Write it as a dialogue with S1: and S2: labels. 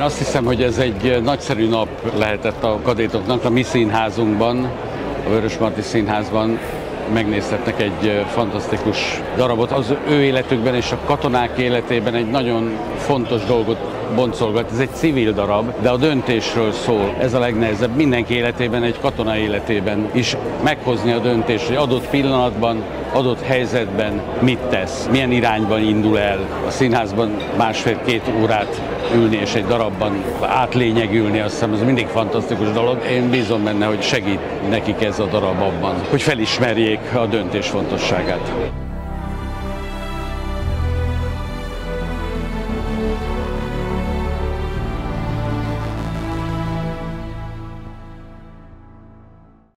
S1: Én azt hiszem, hogy ez egy nagyszerű nap lehetett a kadétoknak. A mi színházunkban, a Vörösmarty Színházban megnézhetnek egy fantasztikus darabot. Az ő életükben és a katonák életében egy nagyon fontos dolgot boncolgat. Ez egy civil darab, de a döntésről szól. Ez a legnehezebb mindenki életében, egy katona életében is meghozni a döntést, hogy adott pillanatban, adott helyzetben mit tesz, milyen irányban indul el. A színházban másfél-két órát ülni és egy darabban átlényegülni, azt hiszem, ez mindig fantasztikus dolog. Én bízom benne, hogy segít nekik ez a darab abban, hogy felismerjék a döntés fontosságát.